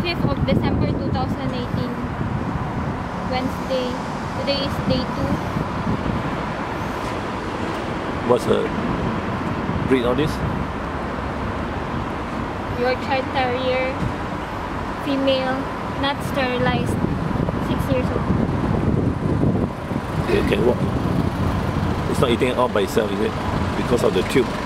5th of December 2018. Wednesday. Today is day 2. What's the breed of this? Yorkshire Terrier. Female. Not sterilized. 6 years old. It can walk. It's not eating it all by itself, is it? Because of the tube.